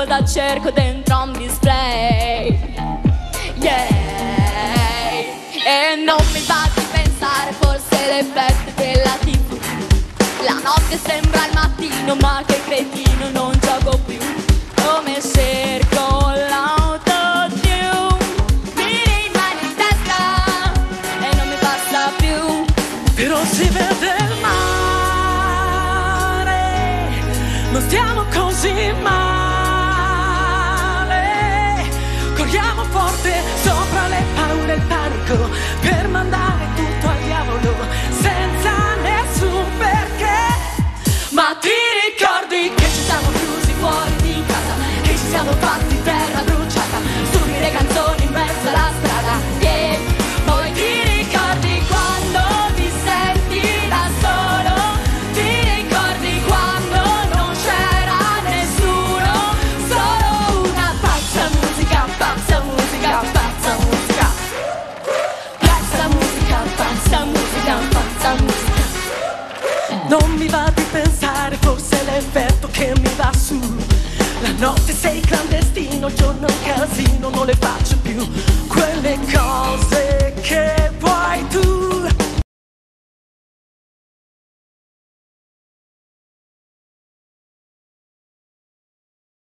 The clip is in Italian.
strada cerco dentro un display. Yeah. E non mi va di pensare, forse l'effetto della TV. La notte sembra il mattino, ma che cretino, non gioco più. Come cerco l'autotune, mi rimane in testa e non mi passa più. Però si vede il mare, non stiamo così male. Corriamo forte sopra le paure e il panico, per mandare tutto al diavolo senza nessun perché. Ma ti ricordi che ci siamo chiusi fuori di casa, che ci siamo fatti terra bruciata, stupide canzoni in mezzo alla strada, yeah. Poi ti ricordi quando ti senti da solo, ti ricordi quando non c'era nessuno, solo una pazza musica, pazza musica, pazza musica, pazza musica, pazza musica, pazza musica. Non mi va di pensare, forse è l'effetto che mi va su. La notte sei clandestino, il giorno casino, non le faccio più quelle cose